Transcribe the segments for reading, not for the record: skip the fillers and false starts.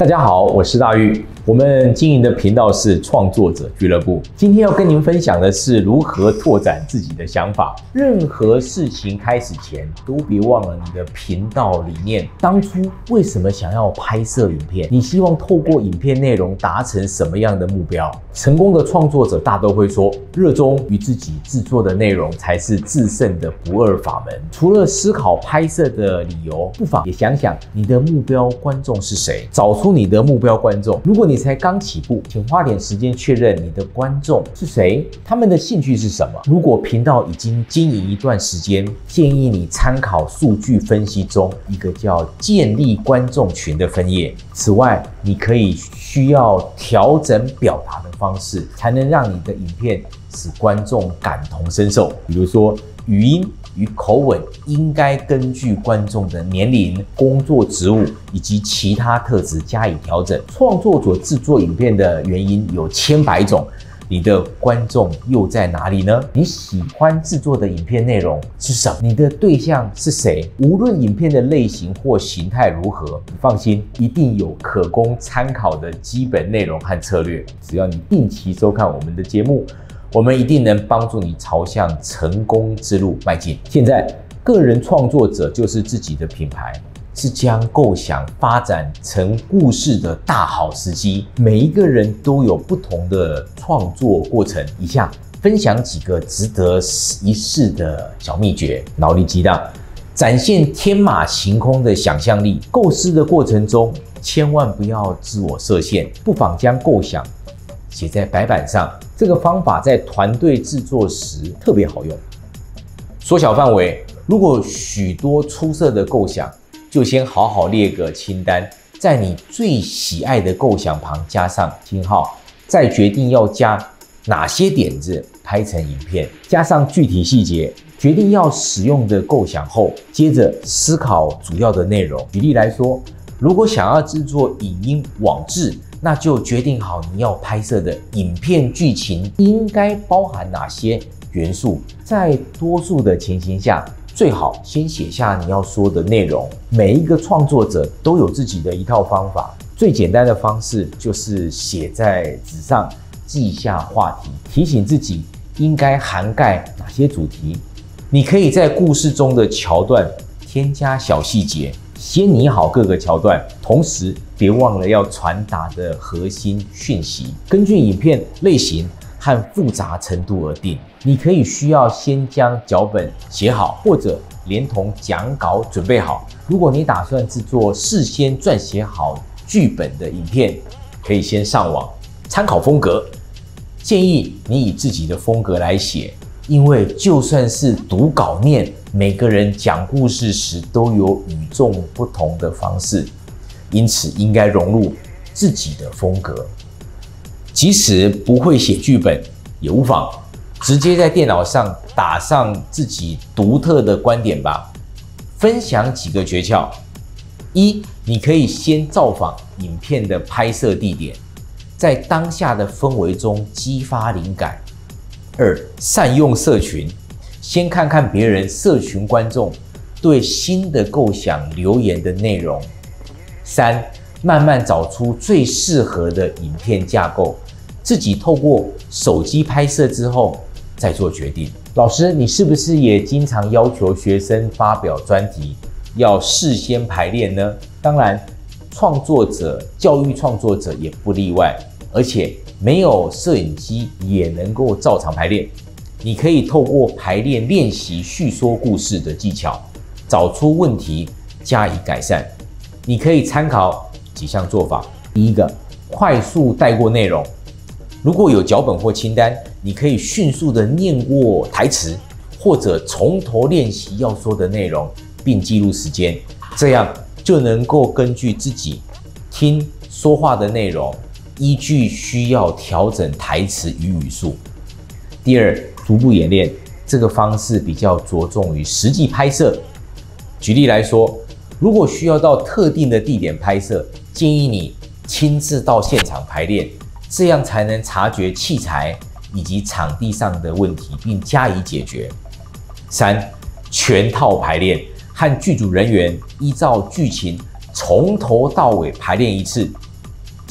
大家好，我是大玉。我们经营的频道是创作者俱乐部。今天要跟您分享的是如何拓展自己的想法。任何事情开始前，都别忘了你的频道理念。当初为什么想要拍摄影片？你希望透过影片内容达成什么样的目标？成功的创作者大都会说，热衷于自己制作的内容才是制胜的不二法门。除了思考拍摄的理由，不妨也想想你的目标观众是谁，找出你的目标观众。如果你才刚起步，请花点时间确认你的观众是谁，他们的兴趣是什么。如果频道已经经营一段时间，建议你参考数据分析中一个叫建立观众群的分页。此外，你需要调整表达的方式，才能让你的影片使观众感同身受。比如说，语音与口吻应该根据观众的年龄、工作职务以及其他特质加以调整。创作者制作影片的原因有千百种，你的观众又在哪里呢？你喜欢制作的影片内容是什么？你的对象是谁？无论影片的类型或形态如何，你放心，一定有可供参考的基本内容和策略。只要你定期收看我们的节目，我们一定能帮助你朝向成功之路迈进。现在，个人创作者就是自己的品牌，是将构想发展成故事的大好时机。每一个人都有不同的创作过程。以下分享几个值得一试的小秘诀：脑力激荡，展现天马行空的想象力。构思的过程中，千万不要自我设限，不妨将构想写在白板上。这个方法在团队制作时特别好用。缩小范围，如果许多出色的构想，就先好好列个清单，在你最喜爱的构想旁加上星号，再决定要加哪些点子拍成影片，加上具体细节，决定要使用的构想后，接着思考主要的内容。举例来说，如果想要制作影音网志，那就决定好你要拍摄的影片剧情应该包含哪些元素。在多数的情形下，最好先写下你要说的内容。每一个创作者都有自己的一套方法，最简单的方式就是写在纸上，记下话题，提醒自己应该涵盖哪些主题。你可以在故事中的桥段添加小细节，先拟好各个桥段，同时别忘了要传达的核心讯息。根据影片类型和复杂程度而定。你可以需要先将脚本写好，或者连同讲稿准备好。如果你打算制作事先撰写好剧本的影片，可以先上网参考风格。建议你以自己的风格来写，因为就算是读稿念，每个人讲故事时都有与众不同的方式，因此应该融入自己的风格。即使不会写剧本也无妨，直接在电脑上打上自己独特的观点吧。分享几个诀窍：一，你可以先造访影片的拍摄地点，在当下的氛围中激发灵感。二，善用社群，先看看别人社群观众对新的构想留言的内容。三，慢慢找出最适合的影片架构，自己透过手机拍摄之后再做决定。老师，你是不是也经常要求学生发表专题要事先排练呢？当然，教育创作者也不例外，而且没有摄影机也能够照常排练。你可以透过排练练习叙说故事的技巧，找出问题加以改善。你可以参考几项做法。第一个，快速带过内容。如果有脚本或清单，你可以迅速的念过台词，或者从头练习要说的内容，并记录时间，这样就能够根据自己听说话的内容，依据需要调整台词与语速。第二，逐步演练，这个方式比较着重于实际拍摄。举例来说，如果需要到特定的地点拍摄，建议你亲自到现场排练，这样才能察觉器材以及场地上的问题，并加以解决。三，全套排练，和剧组人员依照剧情从头到尾排练一次，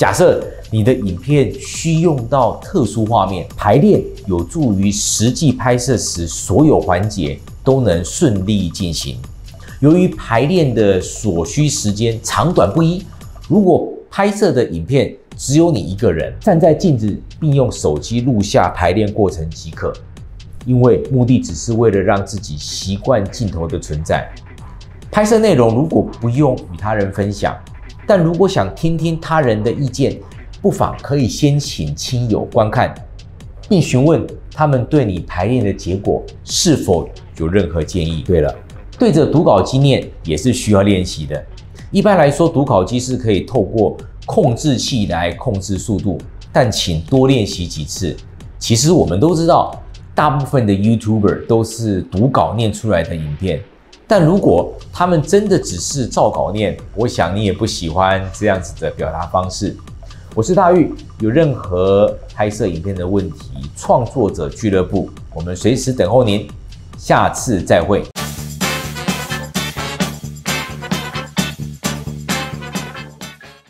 假设你的影片需用到特殊画面，排练有助于实际拍摄时所有环节都能顺利进行。由于排练的所需时间长短不一，如果拍摄的影片只有你一个人站在镜子，并用手机录下排练过程即可，因为目的只是为了让自己习惯镜头的存在。拍摄内容如果不用与他人分享，但如果想听听他人的意见，不妨可以先请亲友观看，并询问他们对你排练的结果是否有任何建议。对了，对着读稿机念也是需要练习的。一般来说，读稿机是可以透过控制器来控制速度，但请多练习几次。其实我们都知道，大部分的 YouTuber 都是读稿念出来的影片，但如果他们真的只是照稿念，我想你也不喜欢这样子的表达方式。我是大玉，有任何拍摄影片的问题，创作者俱乐部，我们随时等候您，下次再会。